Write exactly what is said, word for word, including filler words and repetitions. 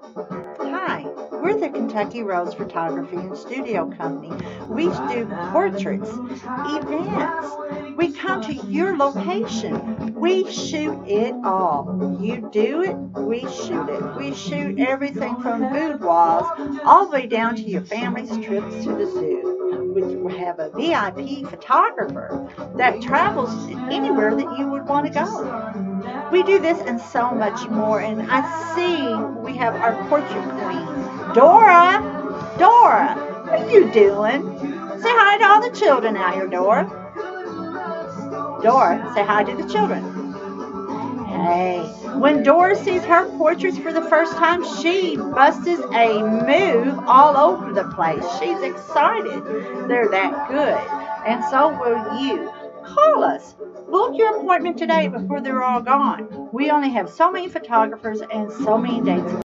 Hi, we're the Kentucky Rose Photography and Studio Company. We do portraits, events. We come to your location. We shoot it all. You do it, we shoot it. We shoot everything from boudoirs all the way down to your family's trips to the zoo. We have a V I P photographer that travels anywhere that you would want to go. We do this and so much more. And I see we have our portrait queen, Dora. Dora, what are you doing? Say hi to all the children out here, Dora. Dora, say hi to the children. Hey, when Dora sees her portraits for the first time, she busts a move all over the place. She's excited. They're that good. And so will you. Call us. Book your appointment today before they're all gone. We only have so many photographers and so many dates.